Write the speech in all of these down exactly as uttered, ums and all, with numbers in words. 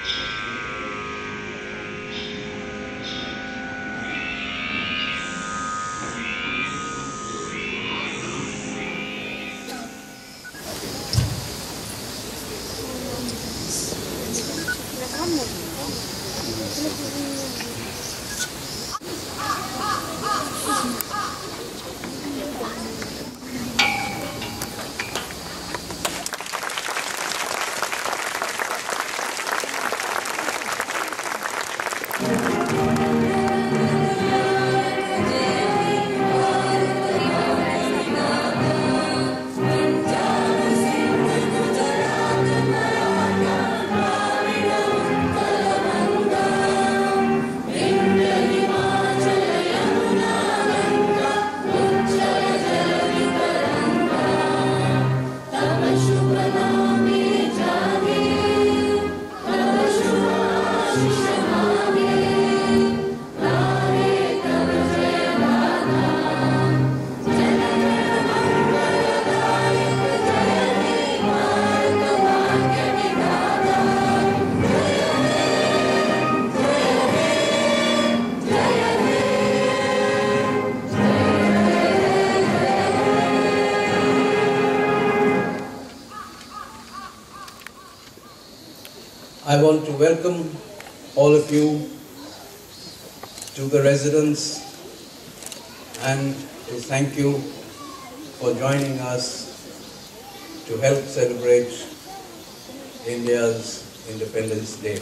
I want to welcome all of you to the residence and to thank you for joining us to help celebrate India's Independence Day.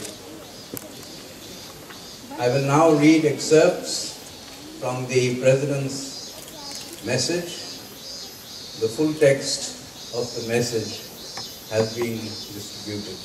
I will now read excerpts from the President's message. The full text of the message has been distributed.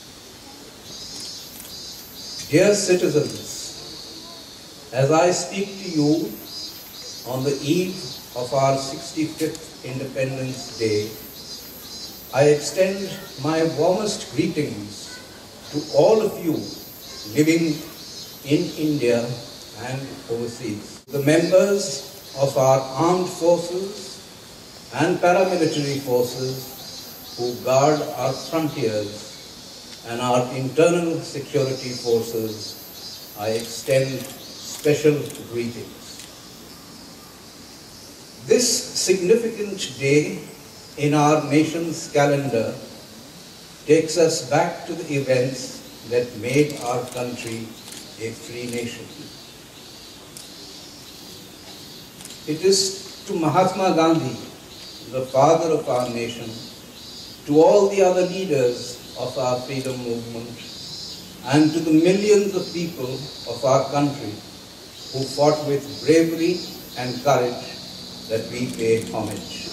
Dear citizens, as I speak to you on the eve of our sixty-fifth Independence Day, I extend my warmest greetings to all of you living in India and overseas. The members of our armed forces and paramilitary forces who guard our frontiers and our internal security forces, I extend special greetings. This significant day in our nation's calendar takes us back to the events that made our country a free nation. It is to Mahatma Gandhi, the father of our nation, to all the other leaders of our freedom movement, and to the millions of people of our country who fought with bravery and courage that we pay homage.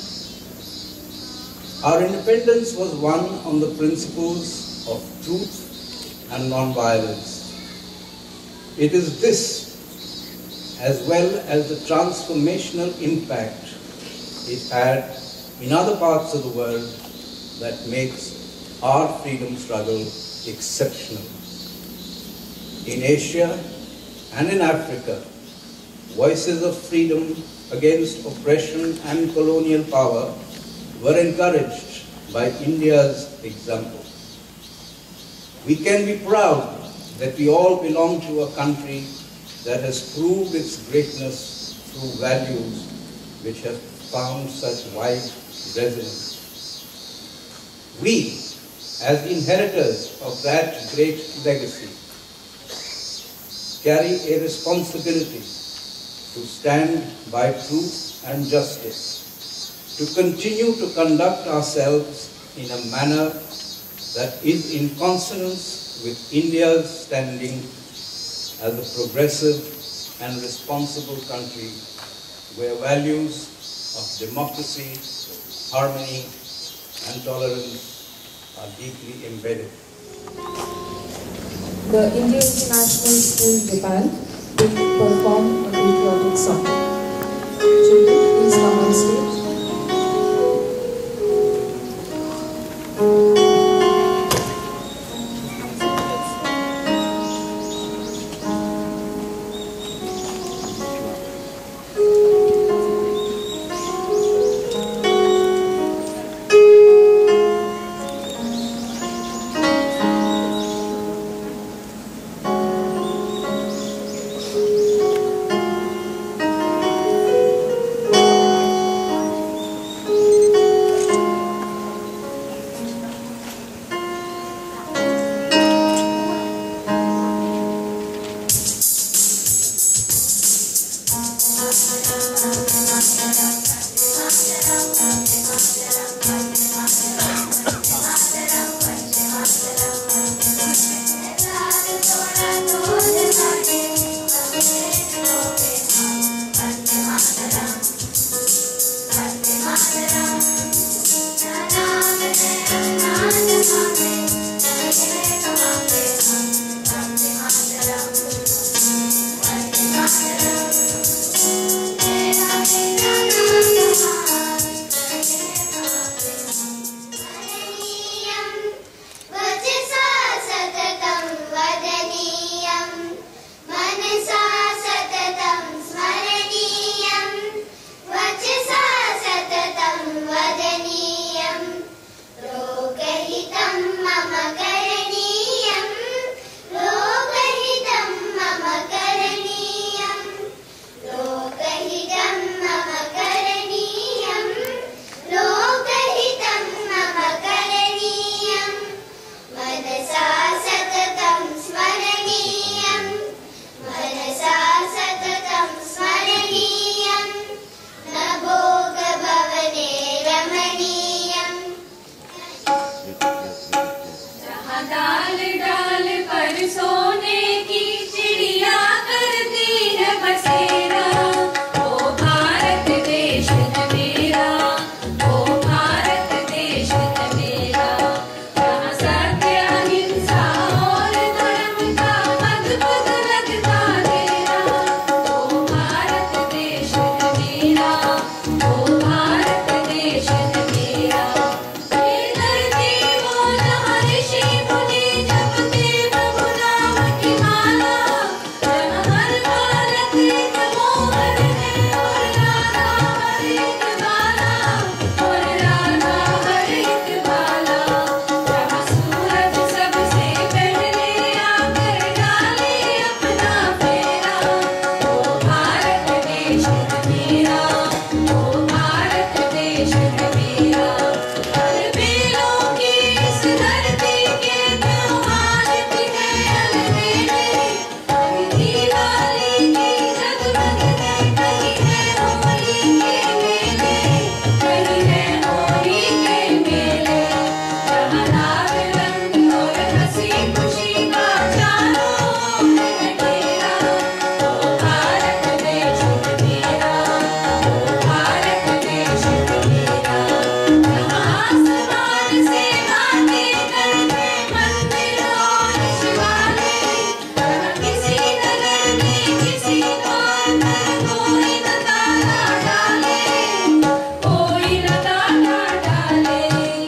Our independence was won on the principles of truth and non-violence. It is this, as well as the transformational impact it had in other parts of the world, that makes our freedom struggle exceptional. In Asia and in Africa, voices of freedom against oppression and colonial power were encouraged by India's example. We can be proud that we all belong to a country that has proved its greatness through values which have found such wide resonance. We, as the inheritors of that great legacy, carry a responsibility to stand by truth and justice, to continue to conduct ourselves in a manner that is in consonance with India's standing as a progressive and responsible country where values of democracy, harmony, and tolerance are deeply embedded. The India International School, Japan, will perform a patriotic song. Children, please come on stage. डाल डाल पर सोने की चिड़िया करती है बसेरा। ओ भारत देश है मेरा, ओ भारत देश है मेरा, यहाँ सत्य अहिंसा और धर्म का अद्भुत लगता तेरा। ओ भारत देश है मेरा, ओ भारत देश है मेरा। ये धरती वो जहाँ ऋषि मुनि जपते प्रभु नाम की माला, जहाँ हर बालक एक मोहन है और राधा हर एक बाला, और राधा हर एक बाला। जहाँ सूरज सबसे पहले आकर डाले अपना फेरा। ओ भारत देश है मेरा, ओ भारत देश है मेरा। अलबेलों की इस धरती के त्योहार भी है अलबेले, कहीं दिवाली की जगमग है, कहीं है होली के मेले, कहीं है होली के मेले। जहाँ लाल रंग और हंसी खुशी का चारों ओर है डेरा। ओ भारत देश है मेरा, ओ भारत देश है मेरा। जहाँ आसमान से बातें करते मंदिर और शिवालय, जहाँ किसी नगर में किसी द्वार पर कोई न ताला डाले, कोई न ताला डाले।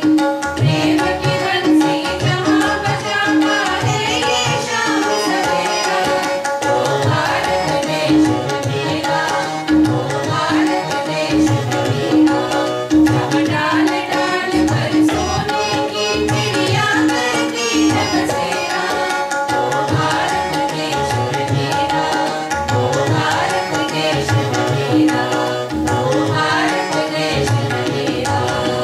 प्रेम की बंसी जहाँ बजाता है ये शाम सवेरा। ओ भारत देश है मेरा, ओ भारत देश है मेरा। जहाँ डाल डाल पर सोने की चिड़िया करती है बसेरा। ओ भारत देश है मेरा, ओ भारत देश है मेरा, ओ भारत देश है मेरा।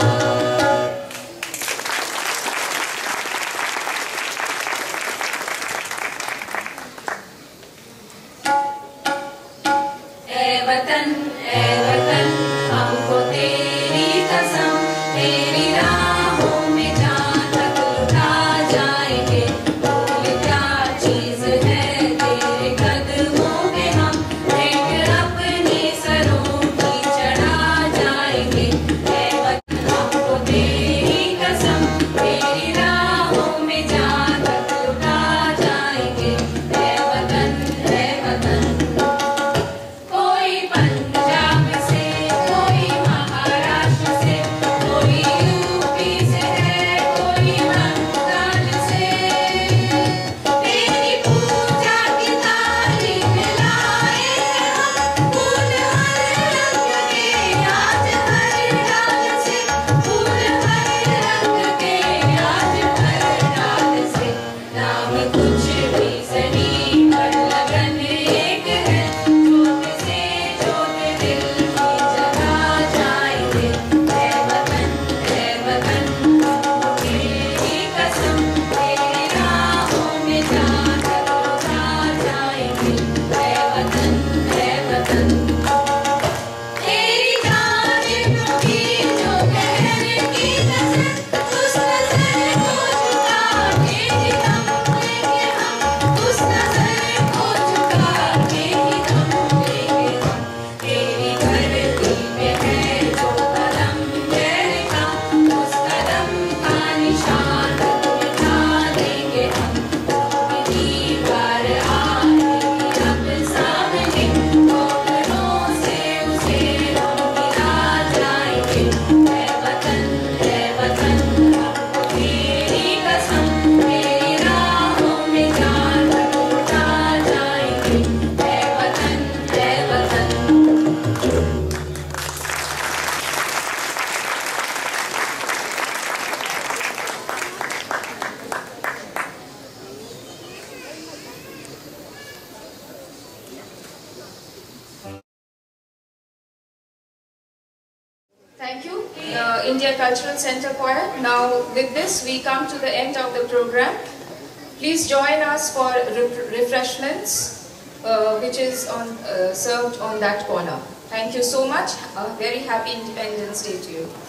ऐ वतन ऐ वतन हमको तेरी कसम, तेरी राहों में जान तक लुटा जाएंगे। भूल क्या चीज है तेरे कदमों पे हम, भेंट अपनी सरों की चढ़ा जाएंगे। ऐ वतन हमको तेरी कसम, तेरी राहों में जान तक लुटा जाएंगे। ऐ वतन ऐ वतन। कोई पंजाब से, कोई महाराष्ट्र से, कोई यूपी से है, कोई बंगाल से। तेरी पूजा की थाली में लाए हम फूल हर रंग के, आज हर डाल से फूल हर रंग के, आज हर डाल से। नाम कुछ भी सही पर लगन एक है, जोत से जोत दिल की जगा जाएंगे। ऐ वतन ऐ वतन हमको तेरी कसम, तेरी राहों में जान तक लुटा जाएंगे। ऐ वतन ऐ वतन। तेरी जानिब की जो कहने की नजर, उस नजर को झुका के ही दम लेंगे हम, उस नजर को झुका के ही दम लेंगे हम। तेरी धरती पे है जो कदम पैर का, उस कदम का निशान मिटा देंगे हम। जो भी दीवार आएगी अब सामने, ठोकरों से उसे हम गिरा जाएंगे। ऐ वतन ऐ वतन हमको तेरी कसम, तेरी राहों में जान तक लुटा जाएंगे। ऐ वतन ऐ वतन। Thank you, uh, India Cultural Center Choir. Now, with this, we come to the end of the program. Please join us for re- refreshments, uh, which is on, uh, served on that corner. Thank you so much. A very happy Independence Day to you.